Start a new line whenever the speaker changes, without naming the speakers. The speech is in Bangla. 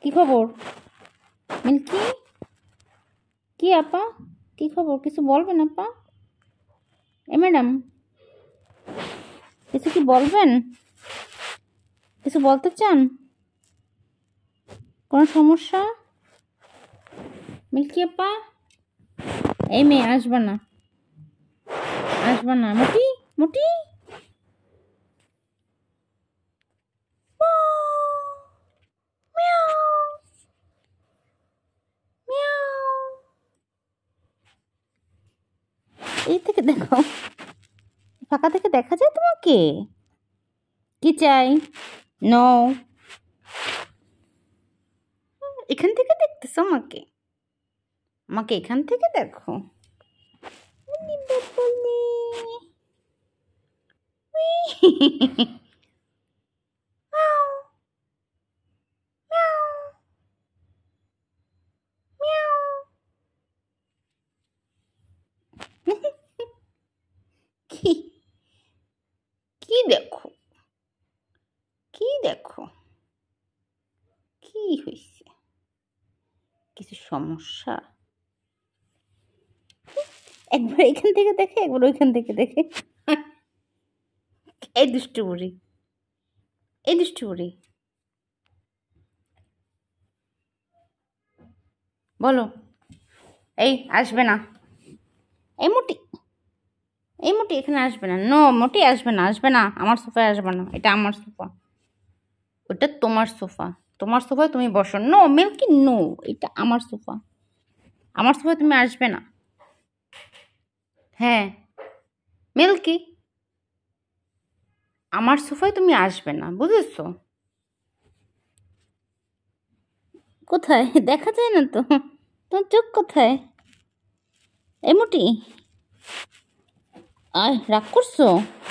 কি খবর মিল্কি? কি আপা, কি খবর? কিছু বলবেন আপা? এ ম্যাডাম, কিছু কি বলবেন? কিছু বলতে চান? কোনো সমস্যা? মিল্কি আপা, এই মেয়ে আসবা না, আসবা না। মুটি মুটি, এই থেকে দেখো, ফাঁকা থেকে দেখা যায় তোমাকে? কি চাই? নো, এখান থেকে দেখতেছো আমাকে? আমাকে এখান থেকে দেখো। কি কি দেখো, কি দেখো, কি হয়েছে? কিছু সমস্যা? একবার এখান থেকে দেখে, একবার ওইখান থেকে দেখে। এই দুষ্টু বুড়ি, এই দুষ্টু বুড়ি, বলো। এই আসবে না, এই মুটি, এই মুটি এখানে আসবে না। নো, মুটি আসবে না, আসবে না, আমার সোফায় আসবে না। এটা আমার সোফা, ওটা তোমার সোফা। তোমার সোফায় তুমি বসো। নো মিল্কি, নো, এটা আমার সোফা। আমার সোফায় তুমি আসবে না। হ্যাঁ মিল্কি, আমার সোফায় তুমি আসবে না, বুঝেছো? কোথায় দেখা যায় না তো, তোমার চোখ কোথায়? এই মুটি, আয় রাগ করছো?